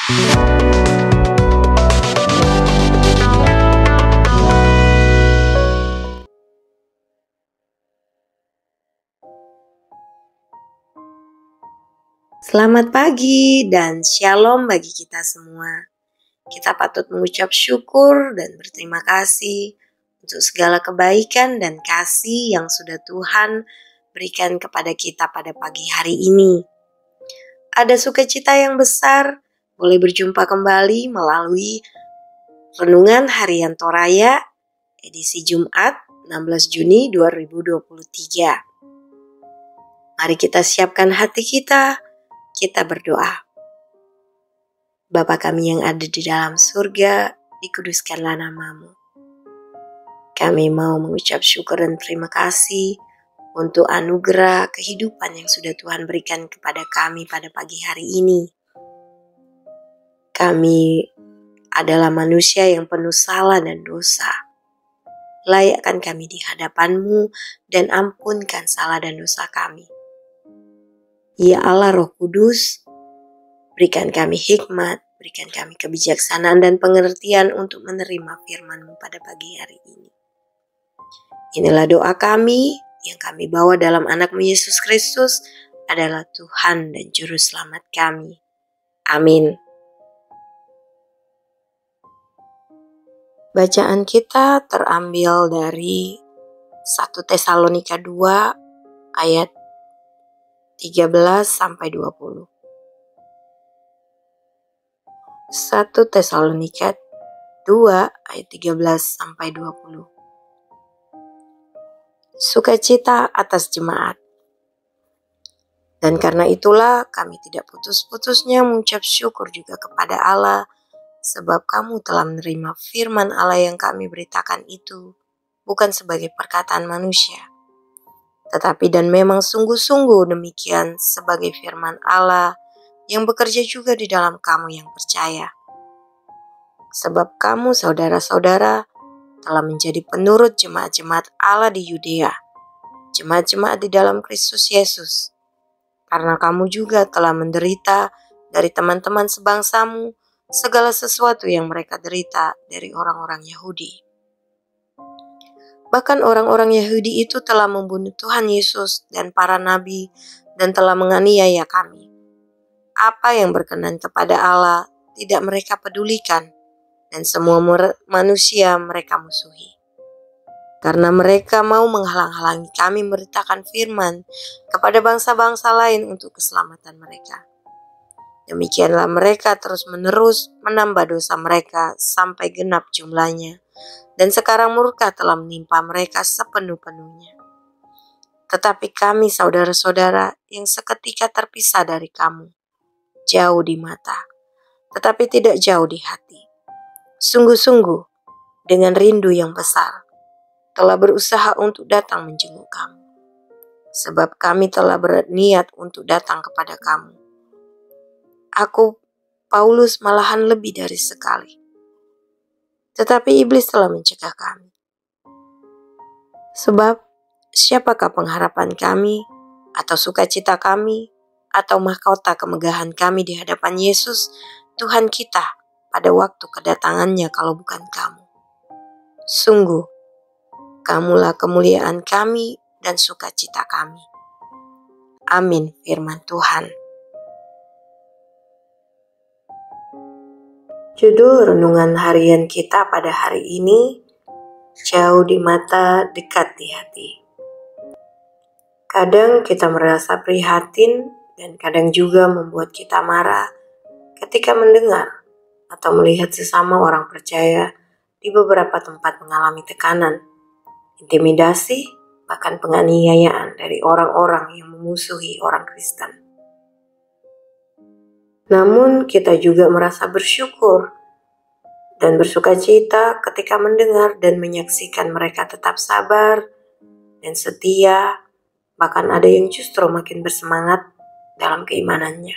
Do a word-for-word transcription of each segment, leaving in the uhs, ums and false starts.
Selamat pagi dan shalom bagi kita semua. Kita patut mengucap syukur dan berterima kasih untuk segala kebaikan dan kasih yang sudah Tuhan berikan kepada kita pada pagi hari ini. Ada sukacita yang besar boleh berjumpa kembali melalui Renungan Harian Toraya edisi Jumat enam belas Juni dua ribu dua puluh tiga. Mari kita siapkan hati kita. Kita berdoa. Bapa kami yang ada di dalam surga, dikuduskanlah nama-Mu. Kami mau mengucap syukur dan terima kasih untuk anugerah kehidupan yang sudah Tuhan berikan kepada kami pada pagi hari ini. Kami adalah manusia yang penuh salah dan dosa. Layakkan kami di hadapan-Mu dan ampunkan salah dan dosa kami. Ya Allah Roh Kudus, berikan kami hikmat, berikan kami kebijaksanaan dan pengertian untuk menerima firman-Mu pada pagi hari ini. Inilah doa kami yang kami bawa dalam anak-Mu Yesus Kristus adalah Tuhan dan Juru Selamat kami. Amin. Bacaan kita terambil dari satu Tesalonika dua ayat tiga belas sampai dua puluh. satu Tesalonika dua ayat tiga belas sampai dua puluh. Sukacita atas jemaat. Dan karena itulah kami tidak putus-putusnya mengucap syukur juga kepada Allah, sebab kamu telah menerima firman Allah yang kami beritakan itu bukan sebagai perkataan manusia, tetapi dan memang sungguh-sungguh demikian sebagai firman Allah yang bekerja juga di dalam kamu yang percaya. Sebab kamu saudara-saudara telah menjadi penurut jemaat-jemaat Allah di Yudea, jemaat-jemaat di dalam Kristus Yesus. Karena kamu juga telah menderita dari teman-teman sebangsamu segala sesuatu yang mereka derita dari orang-orang Yahudi. Bahkan orang-orang Yahudi itu telah membunuh Tuhan Yesus dan para nabi dan telah menganiaya kami. Apa yang berkenan kepada Allah tidak mereka pedulikan, dan semua manusia mereka musuhi. Karena mereka mau menghalang-halangi kami memberitakan firman kepada bangsa-bangsa lain untuk keselamatan mereka. Demikianlah mereka terus-menerus menambah dosa mereka sampai genap jumlahnya. Dan sekarang murka telah menimpa mereka sepenuh-penuhnya. Tetapi kami saudara-saudara yang seketika terpisah dari kamu, jauh di mata, tetapi tidak jauh di hati, sungguh-sungguh dengan rindu yang besar, telah berusaha untuk datang menjenguk kamu. Sebab kami telah berniat untuk datang kepada kamu. Aku, Paulus, malahan lebih dari sekali. Tetapi iblis telah mencegah kami. Sebab siapakah pengharapan kami, atau sukacita kami, atau mahkota kemegahan kami di hadapan Yesus, Tuhan kita, pada waktu kedatangannya kalau bukan kamu? Sungguh, kamulah kemuliaan kami dan sukacita kami. Amin, firman Tuhan. Judul renungan harian kita pada hari ini, jauh di mata, dekat di hati. Kadang kita merasa prihatin dan kadang juga membuat kita marah ketika mendengar atau melihat sesama orang percaya di beberapa tempat mengalami tekanan, intimidasi, bahkan penganiayaan dari orang-orang yang memusuhi orang Kristen. Namun kita juga merasa bersyukur dan bersukacita ketika mendengar dan menyaksikan mereka tetap sabar dan setia, bahkan ada yang justru makin bersemangat dalam keimanannya.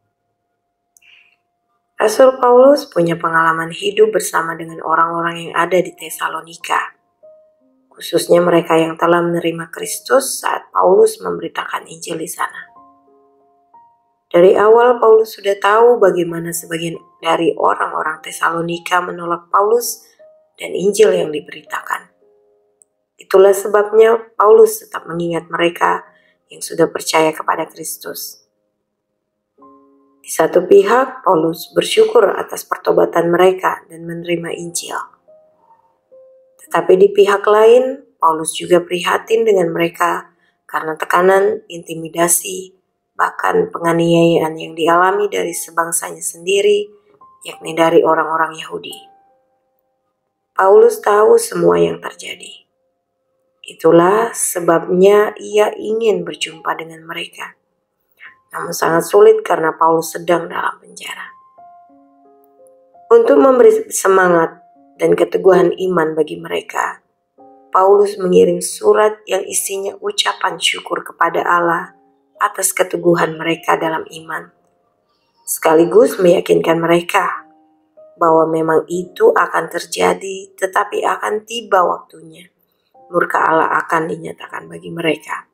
Rasul Paulus punya pengalaman hidup bersama dengan orang-orang yang ada di Tesalonika, khususnya mereka yang telah menerima Kristus saat Paulus memberitakan Injil di sana. Dari awal Paulus sudah tahu bagaimana sebagian dari orang-orang Tesalonika menolak Paulus dan Injil yang diberitakan. Itulah sebabnya Paulus tetap mengingat mereka yang sudah percaya kepada Kristus. Di satu pihak, Paulus bersyukur atas pertobatan mereka dan menerima Injil. Tetapi di pihak lain, Paulus juga prihatin dengan mereka karena tekanan, intimidasi, bahkan penganiayaan yang dialami dari sebangsanya sendiri, yakni dari orang-orang Yahudi. Paulus tahu semua yang terjadi. Itulah sebabnya ia ingin berjumpa dengan mereka. Namun sangat sulit karena Paulus sedang dalam penjara. Untuk memberi semangat dan keteguhan iman bagi mereka, Paulus mengirim surat yang isinya ucapan syukur kepada Allah atas keteguhan mereka dalam iman, sekaligus meyakinkan mereka bahwa memang itu akan terjadi, tetapi akan tiba waktunya murka Allah akan dinyatakan bagi mereka.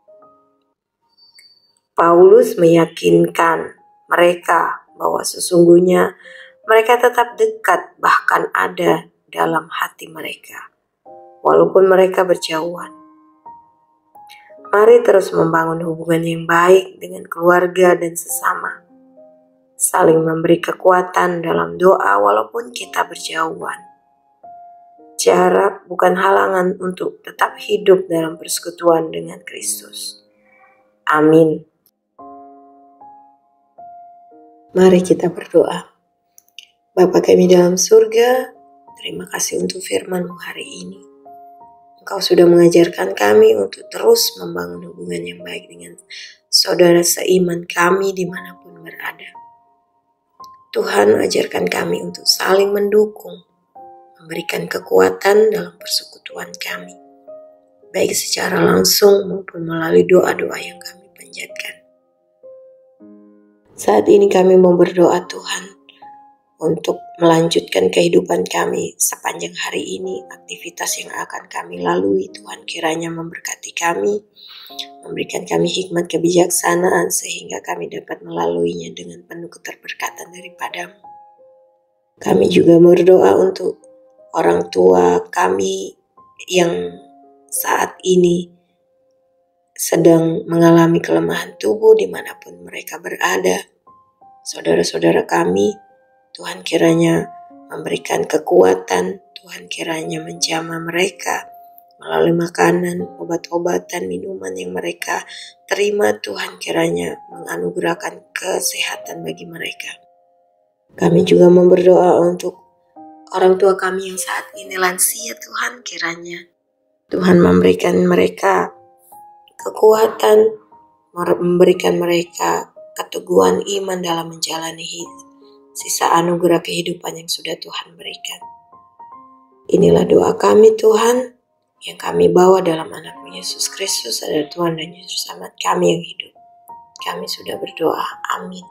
Paulus meyakinkan mereka bahwa sesungguhnya mereka tetap dekat, bahkan ada dalam hati mereka, walaupun mereka berjauhan. Mari terus membangun hubungan yang baik dengan keluarga dan sesama, saling memberi kekuatan dalam doa walaupun kita berjauhan. Jarak bukan halangan untuk tetap hidup dalam persekutuan dengan Kristus. Amin. Mari kita berdoa. Bapa kami dalam surga, terima kasih untuk firman-Mu hari ini. Engkau sudah mengajarkan kami untuk terus membangun hubungan yang baik dengan saudara seiman kami dimanapun berada. Tuhan, ajarkan kami untuk saling mendukung, memberikan kekuatan dalam persekutuan kami, baik secara langsung maupun melalui doa-doa yang kami panjatkan. Saat ini kami mau berdoa Tuhan, untuk melanjutkan kehidupan kami sepanjang hari ini, aktivitas yang akan kami lalui. Tuhan kiranya memberkati kami, memberikan kami hikmat kebijaksanaan sehingga kami dapat melaluinya dengan penuh keterberkatan daripada-Mu. Kami juga berdoa untuk orang tua kami yang saat ini sedang mengalami kelemahan tubuh dimanapun mereka berada. Saudara-saudara kami, Tuhan kiranya memberikan kekuatan, Tuhan kiranya menjamah mereka melalui makanan, obat-obatan, minuman yang mereka terima. Tuhan kiranya menganugerahkan kesehatan bagi mereka. Kami juga berdoa untuk orang tua kami yang saat ini lansia. Tuhan kiranya Tuhan memberikan mereka kekuatan, memberikan mereka keteguhan iman dalam menjalani hidup, sisa anugerah kehidupan yang sudah Tuhan berikan. Inilah doa kami Tuhan, yang kami bawa dalam anak-Mu Yesus Kristus adalah Tuhan dan Juru Selamat kami yang hidup. Kami sudah berdoa. Amin.